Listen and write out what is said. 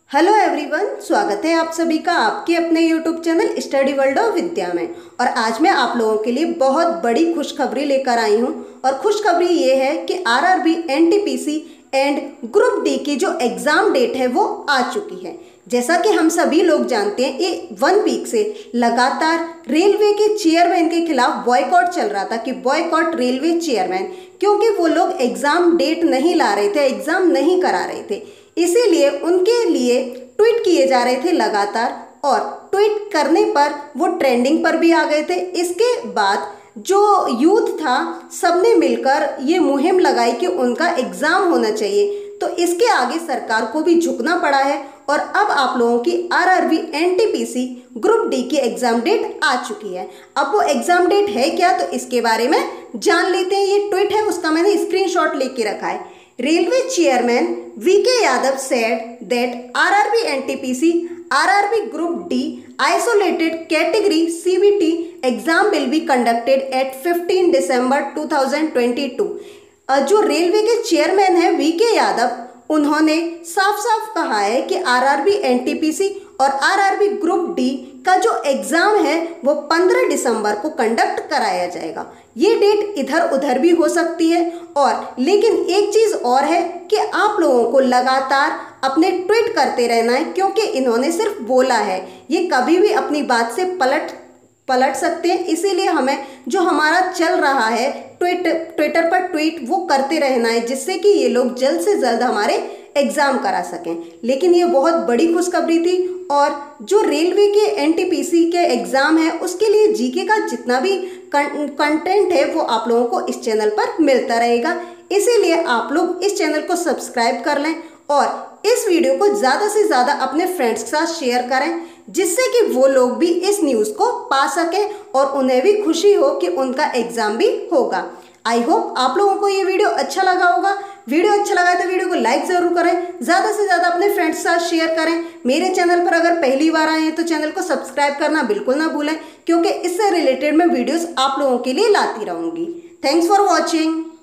Hello everyone, स्वागत है आप सभी का आपके अपने YouTube channel study world of Vidya में। और आज मैं आप लोगों के लिए बहुत बड़ी खुशखबरी लेकर आई हूं। और खुशखबरी ये है कि RRB, NTPC and group D की जो एग्ज़ाम डेट है वो आ चुकी है। जैसा कि हम सभी लोग जानते हैं, ये 1 वीक से लगातार रेलवे के चेयरमैन के खिलाफ बॉयकॉट चल रहा था कि बॉयकॉट रेलवे चेयरमैन, क्योंकि वो लोग एग्ज़ाम डेट नहीं ला रहे थे, एग्ज़ाम नहीं करा रहे थे। इसीलिए उनके लिए ट्वीट किए जा रहे थे लगातार, और ट्वीट करने पर वो ट्रेंडिंग पर भी आ गए थे। इसके बाद जो यूथ था, सबने मिलकर ये मुहिम लगाई कि उनका एग्ज़ाम होना चाहिए। तो इसके आगे सरकार को भी झुकना पड़ा है और अब आप लोगों की आरआरबी, एनटीपीसी, ग्रुप डी की एग्ज़ाम डेट आ चुकी है। अब वो एग्ज़ाम डेट है क्या, तो इसके बारे में जान लेते हैं। ये ट्वीट है, उसका मैंने स्क्रीनशॉट लेके रखा है। Railway chairman V.K. Yadav said that RRB NTPC, RRB Group D isolated category CBT exam will be conducted at 15 December 2022। जो रेलवे के चेयरमैन है V.K. यादव, उन्होंने साफ साफ कहा है कि आरआरबी, एनटीपीसी और आरआरबी ग्रुप डी का जो एग्ज़ाम है वो 15 दिसंबर को कंडक्ट कराया जाएगा। ये डेट इधर उधर भी हो सकती है, और लेकिन एक चीज़ और है कि आप लोगों को लगातार अपने ट्वीट करते रहना है, क्योंकि इन्होंने सिर्फ बोला है, ये कभी भी अपनी बात से पलट सकते हैं। इसीलिए हमें जो हमारा चल रहा है ट्विटर पर ट्वीट वो करते रहना है, जिससे कि ये लोग जल्द से जल्द हमारे एग्ज़ाम करा सकें। लेकिन ये बहुत बड़ी खुशखबरी थी, और जो रेलवे के एनटीपीसी के एग्ज़ाम है उसके लिए जीके का जितना भी कंटेंट है वो आप लोगों को इस चैनल पर मिलता रहेगा। इसीलिए आप लोग इस चैनल को सब्सक्राइब कर लें और इस वीडियो को ज़्यादा से ज़्यादा अपने फ्रेंड्स के साथ शेयर करें, जिससे कि वो लोग भी इस न्यूज़ को पा सकें और उन्हें भी खुशी हो कि उनका एग्ज़ाम भी होगा। आई होप आप लोगों को ये वीडियो अच्छा लगा होगा। वीडियो अच्छा लगा है तो वीडियो को लाइक ज़रूर करें, ज़्यादा से ज़्यादा अपने फ्रेंड्स के साथ शेयर करें। मेरे चैनल पर अगर पहली बार आए हैं तो चैनल को सब्सक्राइब करना बिल्कुल ना भूलें, क्योंकि इससे रिलेटेड मैं वीडियोस आप लोगों के लिए लाती रहूँगी। Thanks for watching.